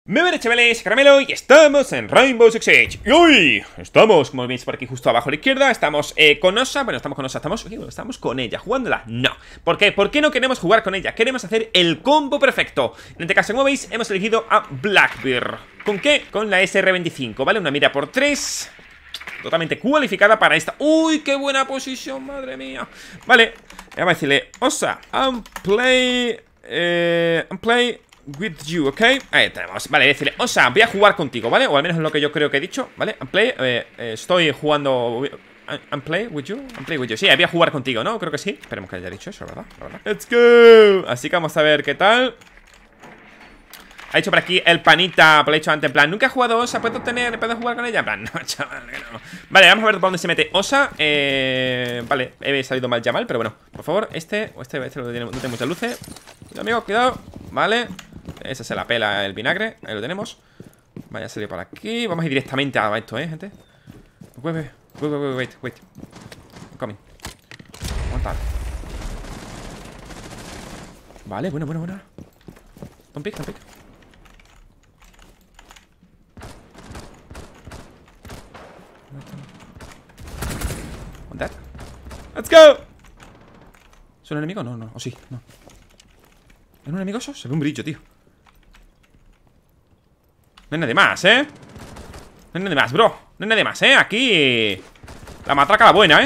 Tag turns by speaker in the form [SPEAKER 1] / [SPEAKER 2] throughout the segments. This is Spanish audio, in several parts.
[SPEAKER 1] Me ven chavales, Caramelo, y estamos en Rainbow Six Siege. Y hoy estamos, como veis por aquí justo abajo a la izquierda, estamos con Osa. Bueno, estamos con Osa, estamos con ella, jugándola. No, ¿por qué? ¿Por qué no queremos jugar con ella? Queremos hacer el combo perfecto. En este caso, como veis, hemos elegido a Blackbeard. ¿Con qué? Con la SR25, ¿vale? Una mira por 3, totalmente cualificada para esta. ¡Uy, qué buena posición, madre mía! Vale, vamos a decirle, Osa, play with you, ¿ok? Ahí tenemos, vale, decirle, Osa, voy a jugar contigo, ¿vale? O al menos es lo que yo creo que he dicho, ¿vale? Estoy jugando. Play with you, sí, voy a jugar contigo, ¿no? Creo que sí, esperemos que haya dicho eso, ¿verdad? Let's go. Así que vamos a ver qué tal. Ha dicho por aquí el panita, por lo dicho antes, en plan, nunca he jugado Osa, ¿puedo jugar con ella? En plan, no, chaval, no. Vale, vamos a ver por dónde se mete Osa. Vale, he salido mal ya mal, pero bueno, por favor, este no tiene muchas luces. Cuidado, amigo, cuidado, vale. Esa se la pela el vinagre, ahí lo tenemos. Vaya a salir por aquí, vamos a ir directamente a esto, gente. Wait. I'm coming. Aguantar. Vale, bueno. Don't pick. On that. Let's go. ¿Es un enemigo? No. O sí, no. ¿Es un enemigo eso? Se ve un brillo, tío. No hay nadie más, No hay nadie más, bro. No hay nadie más, Aquí la matraca la buena,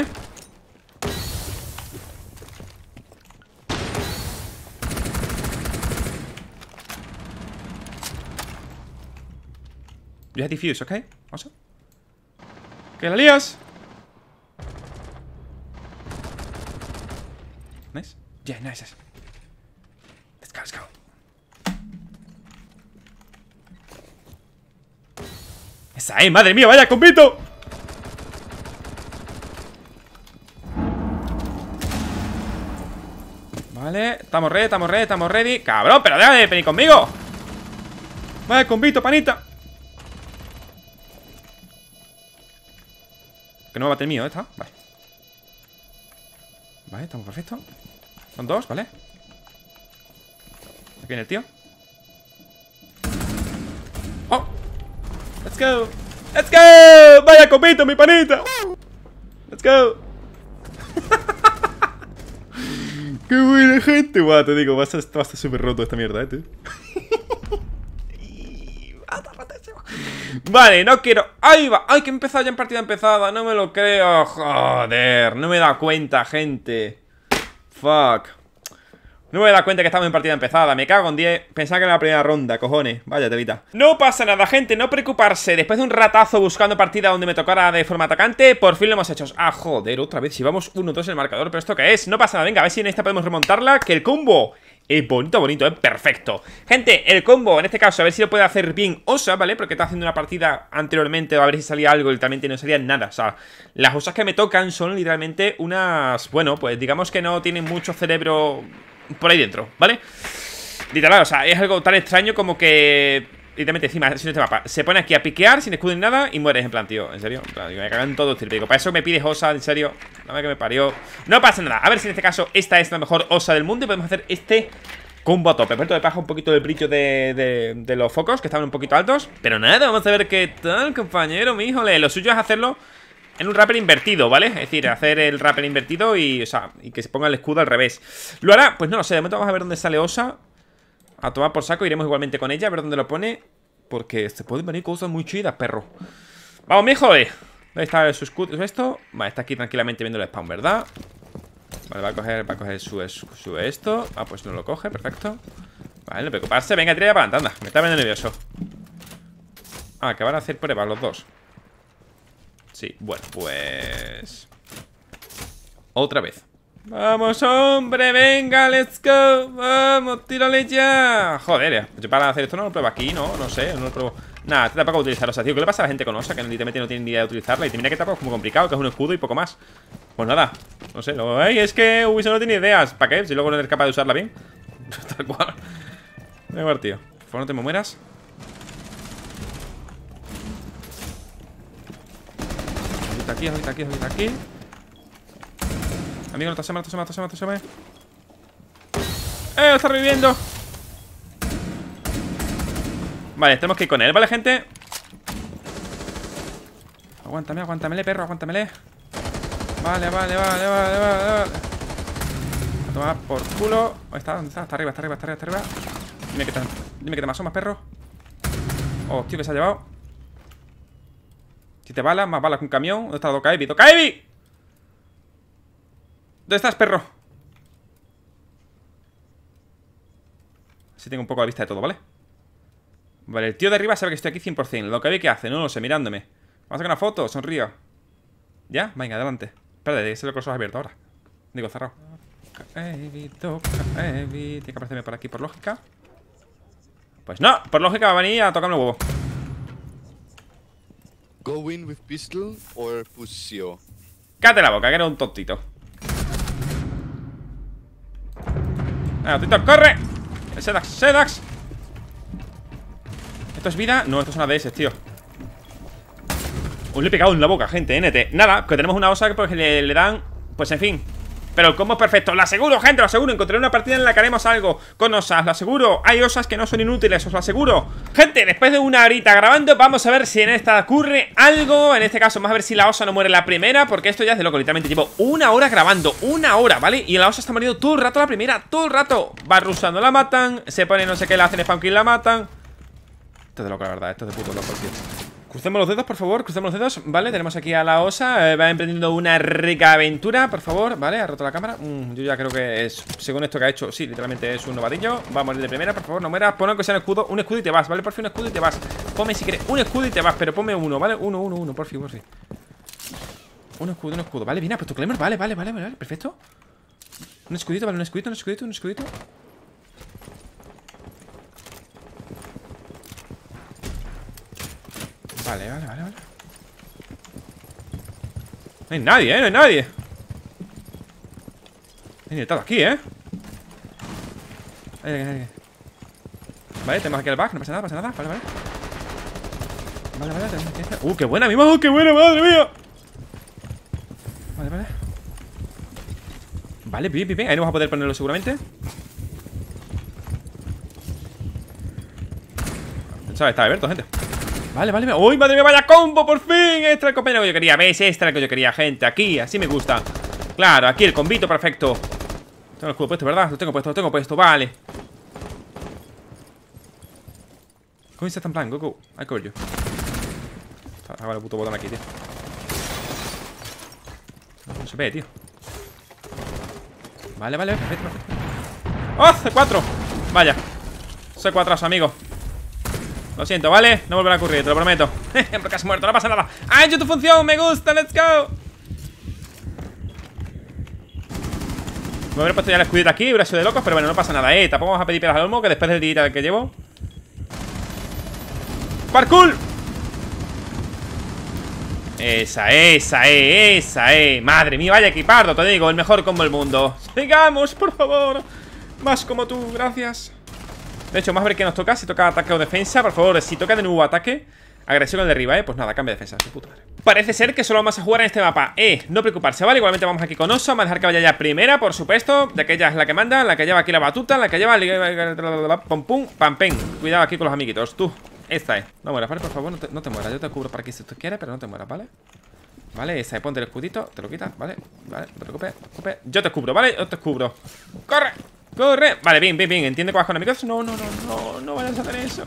[SPEAKER 1] You have defuse, ¿ok? Vamos a... ¡Que la lías! Nice. Yeah, nice. Let's go. Esa, madre mía, vaya compito. Vale, estamos ready. Cabrón, pero deja de venir conmigo. Vaya compito, panita. Que no me bate el mío, ¿está? Vale, estamos perfectos. Son dos, ¿vale? Aquí viene el tío. ¡Oh! ¡Let's go! ¡Vaya copito, mi panita! ¡Let's go! ¡Qué buena gente! Guau, te digo, va a estar súper roto esta mierda, tío. Vale, no quiero. Ahí va. Ay, que he empezado ya en partida empezada. No me lo creo. Joder, no me he dado cuenta, gente. Fuck. No me he dado cuenta que estamos en partida empezada. Me cago en 10. Pensaba que era la primera ronda, cojones. Vaya telita. No pasa nada, gente, no preocuparse. Después de un ratazo buscando partida donde me tocara de forma atacante, por fin lo hemos hecho. Ah, joder, otra vez. Si vamos 1-2 en el marcador. ¿Pero esto qué es? No pasa nada, venga, a ver si en esta podemos remontarla. Que el combo es bonito, perfecto. Gente, el combo, en este caso, a ver si lo puede hacer bien Osa, ¿vale? Porque está haciendo una partida anteriormente, a ver si salía algo, literalmente no salía nada. O sea, las Osas que me tocan son literalmente unas... Bueno, pues digamos que no tienen mucho cerebro por ahí dentro, ¿vale? Literal, o sea, es algo tan extraño como que... Literalmente encima, sin este mapa, se pone aquí a piquear sin escudo ni nada y mueres, en plan, tío, en serio, en plan, me cagan todos, tío, digo, para eso me pides Osa, en serio, nada que me parió. No pasa nada, a ver si en este caso esta es la mejor Osa del mundo y podemos hacer este combo a tope. Por cierto, me baja un poquito el brillo de los focos, que estaban un poquito altos. Pero nada, vamos a ver qué tal, compañero, mi híjole. Lo suyo es hacerlo en un rappel invertido, ¿vale? Es decir, hacer el rappel invertido y, o sea, y que se ponga el escudo al revés. ¿Lo hará? Pues no lo sé, de momento vamos a ver dónde sale Osa. A tomar por saco, iremos igualmente con ella, a ver dónde lo pone. Porque se pueden venir cosas muy chidas, perro. Vamos, mijo, ¿dónde está su escudo? ¿Esto? Vale, está aquí tranquilamente viendo el spawn, ¿verdad? Vale, va a coger su esto. Ah, pues no lo coge, perfecto. Vale, no preocuparse, venga, tira para adelante, anda. Me está poniendo nervioso. Ah, que van a hacer pruebas los dos. Sí, bueno, pues... Otra vez. ¡Vamos, hombre! ¡Venga, let's go! ¡Vamos, tírale ya! Joder, yo para hacer esto no lo pruebo aquí, ¿no? No sé, no lo pruebo. Nada, te tampoco utilizar Osa, tío. ¿Qué le pasa a la gente con Osa? Que literalmente no tiene ni idea de utilizarla. Y te mira que tampoco es como complicado, que es un escudo y poco más. Pues nada, no sé, luego, es que Ubisoft no tiene ideas. ¿Para qué? Si luego no eres capaz de usarla bien. Tal cual. Da igual, tío. Por favor, no te me mueras. Ahorita aquí. Amigo, no te asomes. Está reviviendo. Vale, tenemos que ir con él, ¿vale, gente? Aguántame, aguántamele, perro, aguántamele. Vale. A tomar por culo. ¿Dónde está? ¿Dónde está? Está arriba. Dime que te me asomas, perro. Oh, tío, que se ha llevado. Si te balas, más balas que un camión. ¿Dónde está Dokaevi? ¡Dokaevi! ¿Dónde estás, perro? Así tengo un poco la vista de todo, ¿vale? Vale, el tío de arriba sabe que estoy aquí 100%. Dokaevi, ¿qué hace? No lo sé, mirándome. Vamos a sacar una foto, sonrío. ¿Ya? Venga, adelante. Espérate, que se lo con los ojos abiertos ahora. Digo, cerrado. Dokaevi. Tiene que aparecerme por aquí por lógica. Pues no, por lógica va a venir a tocarme el huevo.
[SPEAKER 2] Go in with pistol or fusio.
[SPEAKER 1] Cállate la boca, que eres un tontito. Venga, tontito, corre. Sedax. ¿Esto es vida? No, esto es una DS, tío. Le he pegado en la boca, gente, NT. Nada, que tenemos una osa que pues, le dan. Pues en fin. Pero el combo es perfecto, lo aseguro, gente, lo aseguro. Encontraré una partida en la que haremos algo con osas, lo aseguro. Hay osas que no son inútiles, os lo aseguro. Gente, después de una horita grabando, vamos a ver si en esta ocurre algo. En este caso, vamos a ver si la osa no muere la primera, porque esto ya es de loco, literalmente llevo una hora grabando, una hora, ¿vale? Y la osa está muriendo todo el rato la primera, todo el rato. Va rusando, la matan, se pone no sé qué, la hacen spam kill, la matan. Esto es de loco, la verdad, esto es de puto loco, tío. Crucemos los dedos, por favor, crucemos los dedos. Vale, tenemos aquí a la osa. Va emprendiendo una rica aventura, por favor. Vale, ha roto la cámara. Yo ya creo que es, según esto que ha hecho, sí, literalmente es un novatillo. Va a morir de primera, por favor, no mueras. Pon aunque sea un escudo y te vas, ¿vale? Por fin, un escudo y te vas. Ponme si quieres un escudo y te vas, pero ponme uno, ¿vale? Uno, por fin. Un escudo. Vale, bien, pues tu Clemmer, vale, perfecto. Un escudito, vale, un escudito. Vale. No hay nadie, no hay nadie. He intentado aquí, Vale, tenemos aquí el bug, no pasa nada, Vale. Tenemos qué buena, mi majo, qué buena, madre mía. Vale. Vale, bien. Ahí no vamos a poder ponerlo seguramente. ¿Sabes? Está abierto, gente. Vale. ¡Uy, madre mía, vaya combo! ¡Por fin! Este era el compañero que yo quería. ¿Ves? Este era el que yo quería, gente. Aquí, así me gusta. Claro, aquí el combito perfecto. Tengo el escudo puesto, ¿verdad? Lo tengo puesto, vale. ¿Cómo está tan plan? Go. I cover you. Hago el puto botón aquí, tío. No se ve, tío. Vale, perfecto. ¡Oh! C4. Vaya. C4, amigo. Lo siento, ¿vale? No volverá a ocurrir, te lo prometo. Porque has muerto, no pasa nada. ¡Ha hecho tu función! ¡Me gusta! ¡Let's go! Me hubiera puesto ya el escudito aquí, hubiera sido de locos, pero bueno, no pasa nada, tampoco vamos a pedir piedras al olmo, que después del día que llevo. ¡Parkour! Esa. Madre mía, vaya equipardo, te digo, el mejor combo del mundo. Sigamos, por favor. Más como tú, gracias. De hecho, vamos a ver qué nos toca. Si toca ataque o defensa, por favor, si toca de nuevo ataque, agresión al de arriba, pues nada, cambia de defensa, su puta madre. Parece ser que solo vamos a jugar en este mapa. No preocuparse, ¿vale? Igualmente vamos aquí con Oso. Vamos a dejar que vaya ya primera, por supuesto. De que ella es la que manda, la que lleva aquí la batuta, la que lleva pum pum, pam pen. Cuidado aquí con los amiguitos, tú. Esta es. No mueras, ¿vale? Por favor, no te mueras. Yo te cubro para aquí si tú quieres, pero no te mueras, ¿vale? Vale, esa es, ponte el escudito, te lo quitas, ¿vale? No te preocupes. Yo te cubro, ¿vale? Yo te cubro. ¡Corre! Vale, bien. Entiende que vas con amigos. No vayas a hacer eso.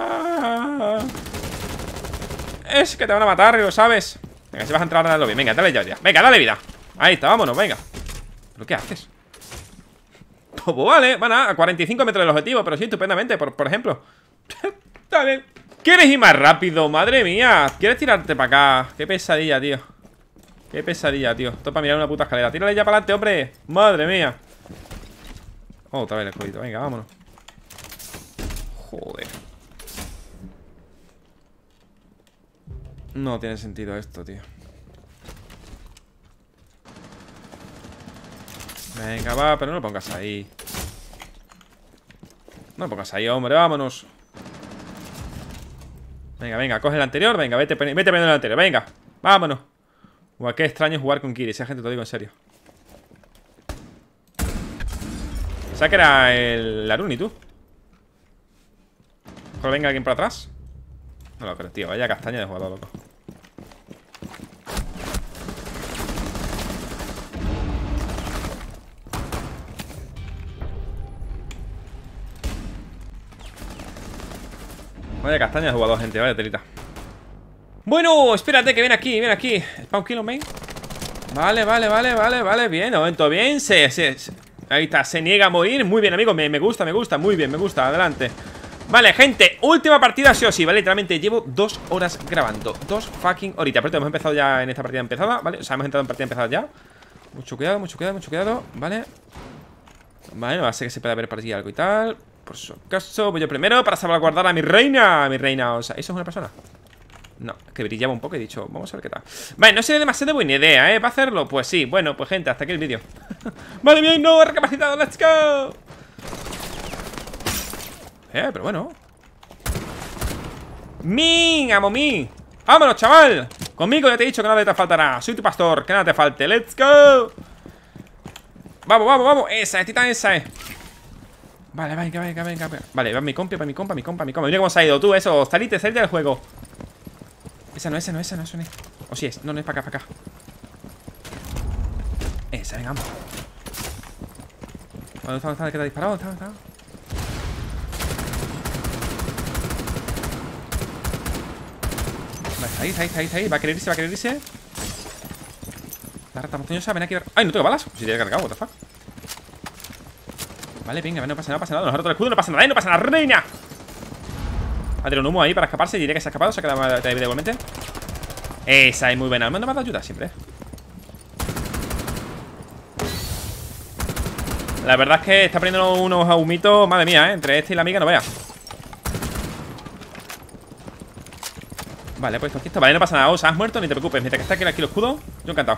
[SPEAKER 1] Es que te van a matar, lo sabes. Venga, si vas a entrar al lobby. Venga, dale ya. Venga, dale vida. Ahí está, vámonos, venga. ¿Pero qué haces? Pues vale, van a 45 metros del objetivo. Pero sí, estupendamente, por ejemplo. Está bien. ¿Quieres ir más rápido? Madre mía. ¿Quieres tirarte para acá? Qué pesadilla, tío. Esto para mirar una puta escalera. Tírale ya para adelante, hombre. Madre mía. Otra vez el escudito, venga, vámonos. Joder. No tiene sentido esto, tío. Venga, va, pero no lo pongas ahí. No lo pongas ahí, hombre, vámonos. Venga, coge el anterior. Venga, vete poniendo el anterior, venga. Vámonos. Guau, qué extraño jugar con Kiri, esa gente, te lo digo en serio. ¿Sabes que era el Laruni, tú? mejor venga alguien por atrás. No lo creo, tío. Vaya castaña de jugador, loco. Vaya castaña de jugador, gente. Vaya telita. Bueno, espérate que viene aquí, viene aquí. Spawn kill on main. Vale. Bien, momento bien. Ahí está, se niega a morir. Muy bien, amigo, me gusta, muy bien, me gusta, adelante. Vale, gente, última partida sí o sí, ¿vale? Literalmente llevo 2 horas grabando. 2 fucking horitas. Pero hemos empezado ya en esta partida empezada, ¿vale? O sea, hemos entrado en partida empezada ya. Mucho cuidado, ¿vale? Vale, no va a ser que se pueda ver por aquí algo y tal. Por su caso, voy yo primero para salvaguardar a mi reina. O sea, ¿eso es una persona? No, que brillaba un poco, he dicho, vamos a ver qué tal. Vale, no sería demasiado buena idea, ¿eh? ¿Va a hacerlo? Pues sí, bueno, pues gente, hasta aquí el vídeo. Vale, bien, no, he recapacitado, let's go. Pero bueno. ¡Amo mí! ¡Vámonos, chaval! Conmigo ya te he dicho que nada te faltará. Soy tu pastor, que nada te falte, let's go. Vamos, esa es, titán, esa es. Vale, venga. Vale, va mi compa. Mira cómo se ha ido tú, eso, salite del juego. Esa no es. O sí es, no es para acá. Esa, venga, vamos. ¿Dónde está? ¿Qué te ha disparado? ¿Dónde está? Vale, está ahí. Va a querer irse. La rata montañosa, ven aquí. ¡Ay, no tengo balas! Si tiene cargado, what the fuck. Vale, venga, no pasa nada. Nos ha roto el escudo, no pasa nada, reina. Ha tirado un humo ahí para escaparse. Diré que se ha escapado, se ha quedado de vida igualmente. Esa es muy buena. Me ha dado ayuda siempre. La verdad es que está poniendo unos humitos. Madre mía, entre este y la amiga no vea. Vale, pues aquí está. Vale, no pasa nada. O sea, has muerto, ni te preocupes. Mientras que está aquí el escudo, yo encantado.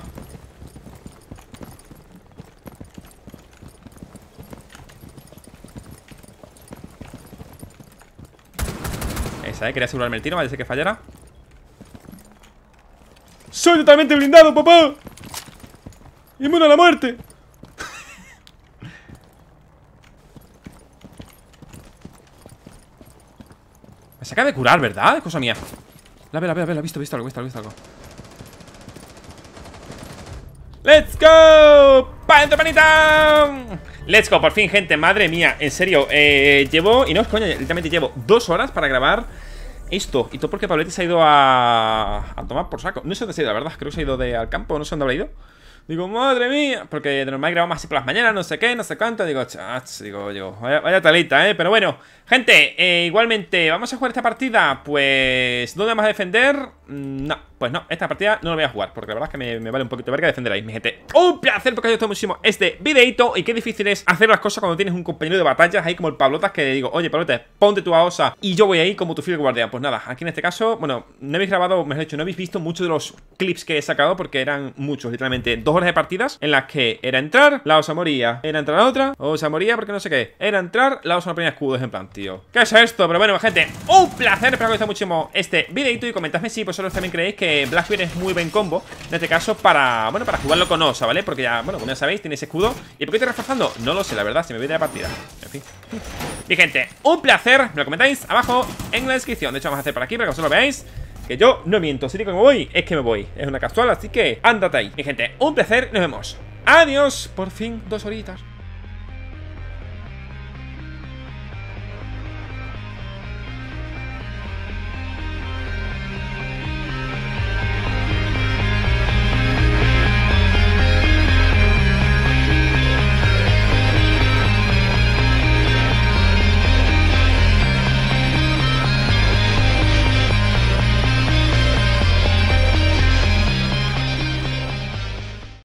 [SPEAKER 1] Esa, quería asegurarme el tiro, vaya a ser que fallara. ¡Soy totalmente blindado, papá! ¡Inmune a la muerte! Me se acaba de curar, ¿verdad? Es cosa mía. La he visto algo. ¡Let's go! ¡Pa' dentro, panita! ¡Let's go! Por fin, gente, madre mía. En serio, llevo, y no es coña, literalmente llevo 2 horas para grabar esto. Y todo porque Pablete se ha ido a tomar por saco. No sé dónde se ha ido, la verdad. Creo que se ha ido al campo, no sé dónde habrá ido. Digo, madre mía. Porque de normal grabamos así por las mañanas, no sé qué, no sé cuánto. Digo, chats, vaya talita, pero bueno, gente, igualmente, ¿vamos a jugar esta partida? Pues, ¿dónde vamos a defender? No, pues no, esta partida no la voy a jugar. Porque la verdad es que me vale un poquito de verga defender ahí, mi gente. Un placer porque os ha gustado muchísimo este videito. Y qué difícil es hacer las cosas cuando tienes un compañero de batallas ahí como el Pablotas, que digo, oye, Pablote, ponte tu AOSA y yo voy ahí como tu fiel guardián. Pues nada, aquí en este caso, bueno, no habéis grabado, mejor dicho, no habéis visto muchos de los clips que he sacado, porque eran muchos, literalmente 2 horas de partidas en las que era entrar, la osa moría, era entrar a otra, osa moría porque no sé qué, era entrar, la osa no ponía escudos, en plan, tío, ¿qué es esto? Pero bueno, gente, un placer, espero que os haya gustado muchísimo este videito y comentadme si vosotros también creéis que Blackbeard es muy buen combo, en este caso para, bueno, para jugarlo con osa, ¿vale? Porque ya, bueno, como ya sabéis, tiene ese escudo. ¿Y por qué estoy reforzando? No lo sé, la verdad, se me viene la partida. En fin. Y gente, un placer, me lo comentáis abajo en la descripción. De hecho, vamos a hacer por aquí para que vosotros lo veáis. Que yo no miento, si digo que me voy, es que me voy. Es una casual, así que ándate ahí. Mi gente, un placer, nos vemos. Adiós, por fin, 2 horitas.